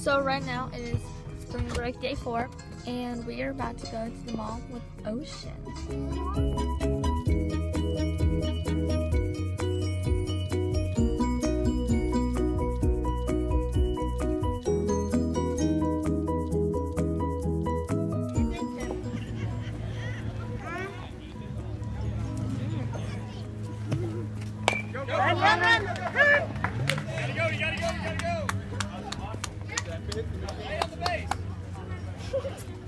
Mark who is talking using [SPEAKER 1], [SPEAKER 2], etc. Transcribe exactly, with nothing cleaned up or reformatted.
[SPEAKER 1] So right now it is spring break day four, and we are about to go to the mall with Ocean.
[SPEAKER 2] Run, run, run! Run! Gotta go, you gotta go, you gotta go! Stay on the base!